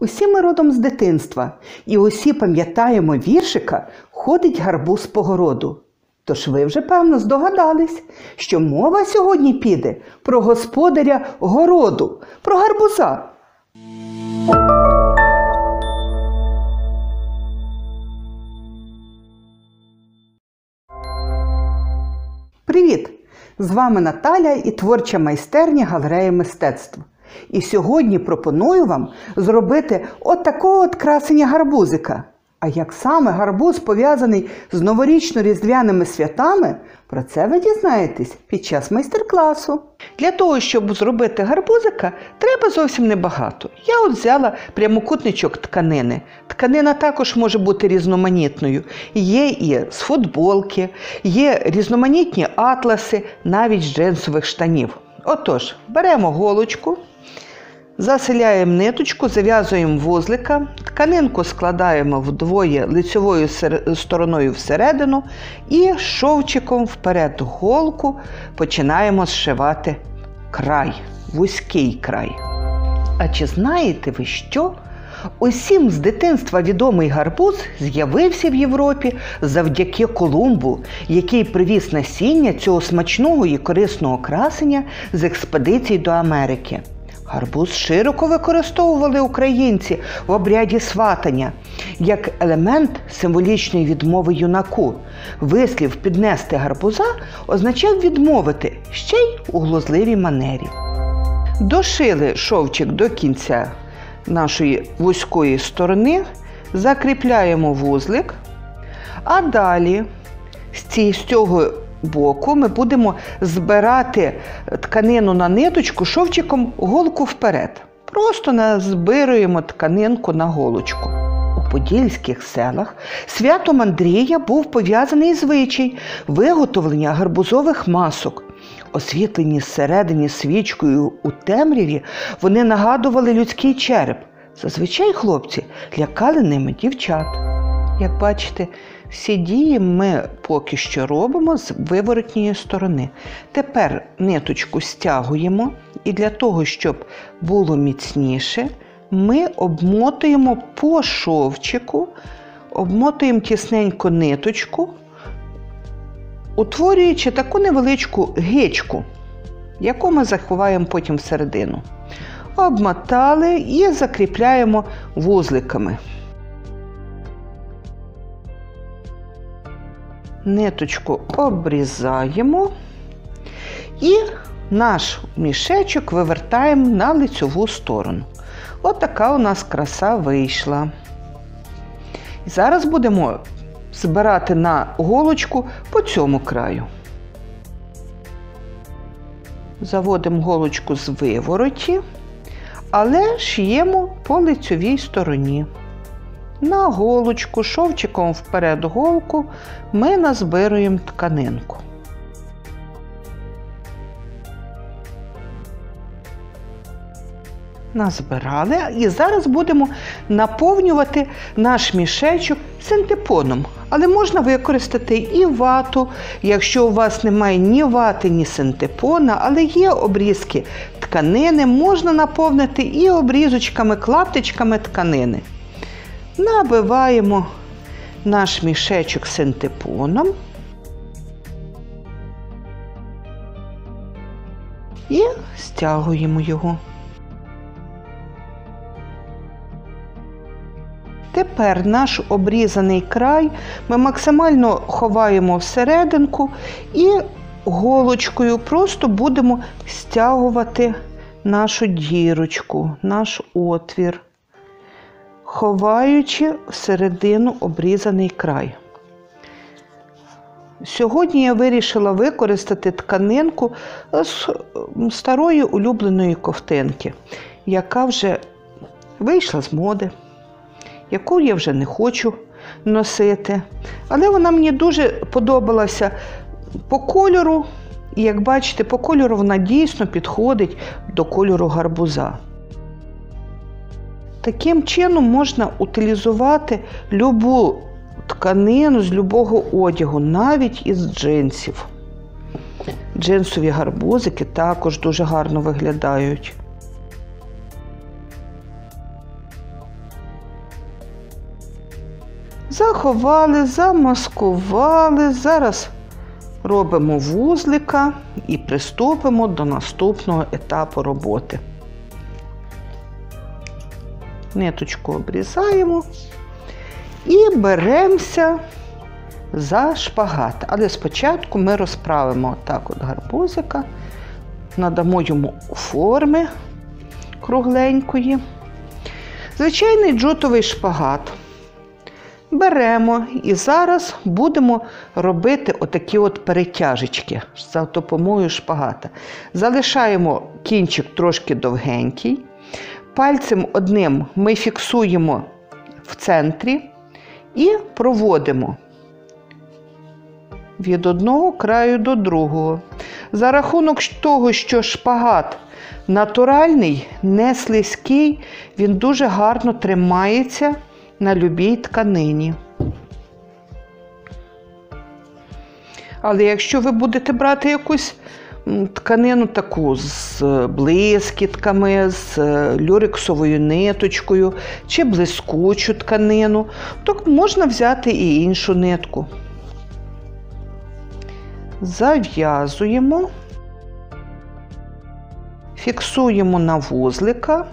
Усі ми родом з дитинства, і усі пам'ятаємо віршика «Ходить гарбуз по городу». Тож ви вже, певно, здогадались, що мова сьогодні піде про господаря городу, про гарбуза. Привіт! З вами Наталя і творча майстерня галереї мистецтв. І сьогодні пропоную вам зробити такого красення гарбузика. А як саме гарбуз пов'язаний з новорічно-різдвяними святами, про це ви дізнаєтесь під час майстер-класу. Для того, щоб зробити гарбузика, треба зовсім небагато. Я взяла прямокутничок тканини. Тканина також може бути різноманітною. Є і з футболки, є різноманітні атласи, навіть з джинсових штанів. Отож, беремо голочку, заселяємо ниточку, зав'язуємо вузлика, тканинку складаємо вдвоє лицьовою стороною всередину і шовчиком вперед голку починаємо зшивати край, вузький край. А чи знаєте ви що? Усім з дитинства відомий гарбуз з'явився в Європі завдяки Колумбу, який привіз насіння цього смачного і корисного красення з експедицій до Америки. Гарбуз широко використовували українці в обряді сватання, як елемент символічної відмови юнаку. Вислів «піднести гарбуза» означав відмовити, ще й у глузливій манері. Дошили шовчик до кінця нашої вузької сторони, закріпляємо вузлик, а далі з цього боку ми будемо збирати тканину на ниточку шовчиком голку вперед. Просто назбируємо тканинку на голочку. У подільських селах святом Андрія був пов'язаний звичай виготовлення гарбузових масок. Освітлені зсередині свічкою у темряві, вони нагадували людський череп. Зазвичай хлопці лякали ними дівчат. Як бачите, всі дії ми поки що робимо з виворотньої сторони. Тепер ниточку стягуємо і для того, щоб було міцніше, ми обмотуємо по шовчику, обмотуємо тісненько ниточку, утворюючи таку невеличку гичку, яку ми заховаємо потім всередину. Обмотали і закріпляємо вузликами. Ниточку обрізаємо і наш мішечок вивертаємо на лицьову сторону. Ось така у нас краса вийшла. І зараз будемо збирати на голочку по цьому краю. Заводимо голочку з вивороті, але шиємо по лицьовій стороні. На голочку шовчиком вперед голку ми назбируємо тканинку. Назбирали і зараз будемо наповнювати наш мішечок синтепоном. Але можна використати і вату, якщо у вас немає ні вати, ні синтепона, але є обрізки тканини, можна наповнити і обрізочками, клаптичками тканини. Набиваємо наш мішечок синтепоном і стягуємо його. Тепер наш обрізаний край ми максимально ховаємо всерединку і голочкою просто будемо стягувати нашу дірочку, наш отвір, ховаючи всередину обрізаний край. Сьогодні я вирішила використати тканинку з старої улюбленої ковтинки, яка вже вийшла з моди, яку я вже не хочу носити. Але вона мені дуже подобалася по кольору, і як бачите, по кольору вона дійсно підходить до кольору гарбуза. Таким чином можна утилізувати любу тканину з любого одягу, навіть із джинсів. Джинсові гарбузики також дуже гарно виглядають. Заховали, замаскували. Зараз робимо вузлика і приступимо до наступного етапу роботи. Ниточку обрізаємо і беремося за шпагат. Але спочатку ми розправимо отак от гарбузика, надамо йому форми кругленької. Звичайний джутовий шпагат беремо і зараз будемо робити отакі от перетяжечки за допомогою шпагата. Залишаємо кінчик трошки довгенький. Пальцем одним ми фіксуємо в центрі і проводимо від одного краю до другого. За рахунок того, що шпагат натуральний, не слизький, він дуже гарно тримається на любій тканині. Але якщо ви будете брати якусь тканину таку з блискітками, з люрексовою ниточкою чи блискучу тканину, то можна взяти і іншу нитку. Зав'язуємо, фіксуємо на вузлика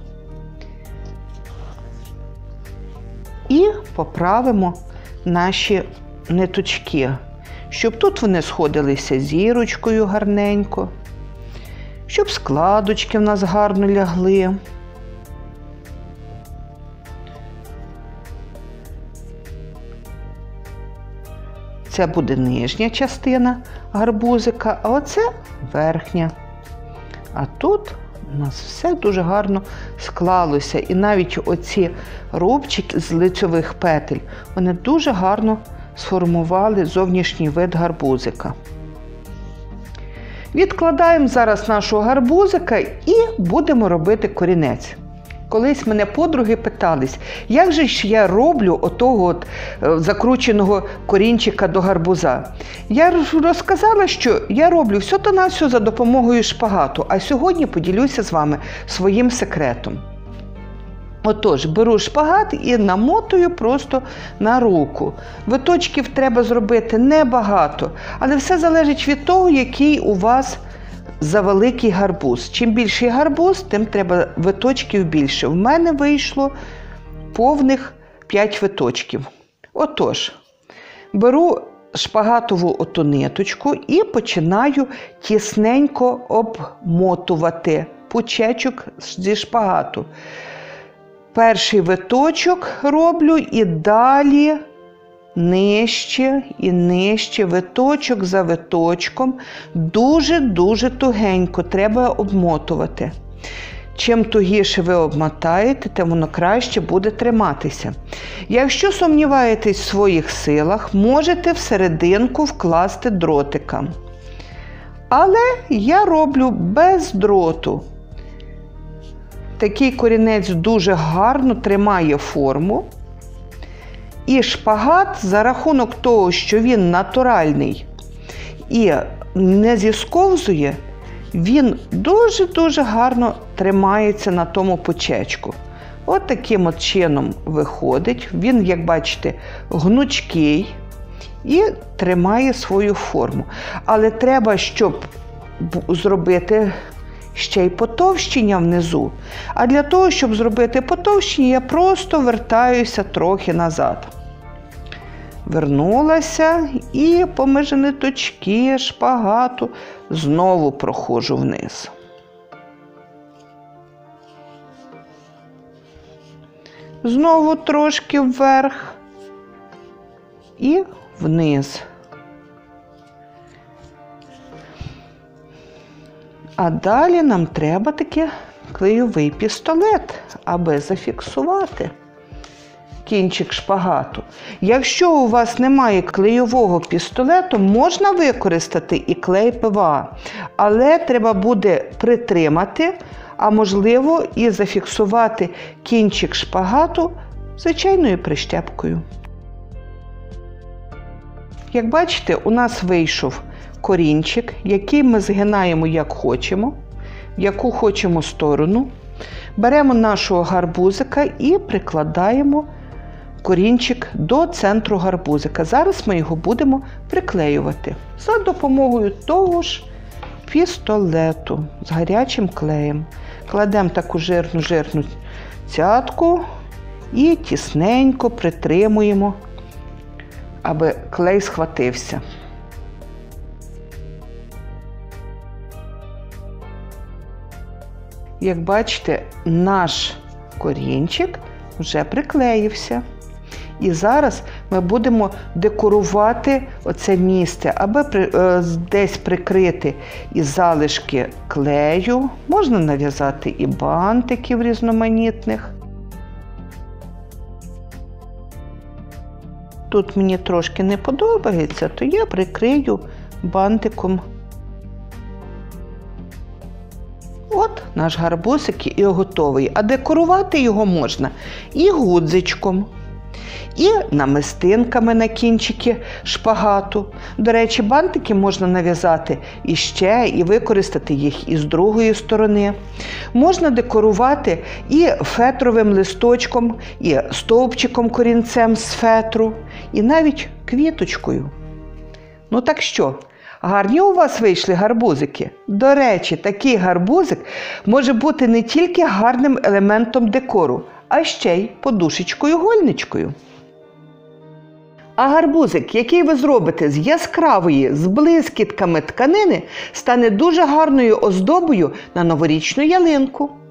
і поправимо наші ниточки, щоб тут вони сходилися зірочкою гарненько, щоб складочки в нас гарно лягли. Це буде нижня частина гарбузика, а оце верхня. А тут у нас все дуже гарно склалося. І навіть оці рубчики з лицьових петель, вони дуже гарно сформували зовнішній вид гарбузика. Відкладаємо зараз нашого гарбузика і будемо робити корінець. Колись мене подруги питались, як же ж я роблю отого от закрученого корінчика до гарбуза. Я розказала, що я роблю все за допомогою шпагату, а сьогодні поділюся з вами своїм секретом. Отож, беру шпагат і намотую просто на руку. Виточків треба зробити небагато, але все залежить від того, який у вас завеликий гарбуз. Чим більший гарбуз, тим треба виточків більше. В мене вийшло повних 5 виточків. Отож, беру шпагатову оту ниточку і починаю тісненько обмотувати пучечок зі шпагату. Перший виточок роблю і далі нижче і нижче, виточок за виточком. Дуже-дуже тугенько треба обмотувати. Чим тугіше ви обмотаєте, тим воно краще буде триматися. Якщо сумніваєтесь в своїх силах, можете всерединку вкласти дротика. Але я роблю без дроту. Такий корінець дуже гарно тримає форму. І шпагат за рахунок того, що він натуральний і не зісковзує, він дуже-дуже гарно тримається на тому пучечку. От таким от чином виходить. Він, як бачите, гнучкий і тримає свою форму. Але треба, щоб зробити ще й потовщення внизу. А для того, щоб зробити потовщення, я просто вертаюся трохи назад. Вернулася і поміж ниточки шпагату знову проходжу вниз. Знову трошки вверх і вниз. А далі нам треба таки клейовий пістолет, аби зафіксувати кінчик шпагату. Якщо у вас немає клейового пістолету, можна використати і клей ПВА, але треба буде притримати, а можливо і зафіксувати кінчик шпагату звичайною прищепкою. Як бачите, у нас вийшов корінчик, який ми згинаємо як хочемо, в яку хочемо сторону. Беремо нашого гарбузика і прикладаємо корінчик до центру гарбузика. Зараз ми його будемо приклеювати за допомогою того ж пістолету з гарячим клеєм. Кладемо таку жирну цятку і тісненько притримуємо, аби клей схватився. Як бачите, наш корінчик вже приклеївся. І зараз ми будемо декорувати оце місце, аби десь прикрити і залишки клею. Можна нав'язати і бантиків різноманітних. Тут мені трошки не подобається, то я прикрию бантиком. От наш гарбузик і готовий. А декорувати його можна і гудзичком, і намистинками на кінчики шпагату. До речі, бантики можна нав'язати іще і використати їх із другої сторони. Можна декорувати і фетровим листочком, і стовпчиком корінцем з фетру, і навіть квіточкою. Ну так що? Гарні у вас вийшли гарбузики? До речі, такий гарбузик може бути не тільки гарним елементом декору, а ще й подушечкою-гольничкою. А гарбузик, який ви зробите з яскравої, з блискітками тканини, стане дуже гарною оздобою на новорічну ялинку.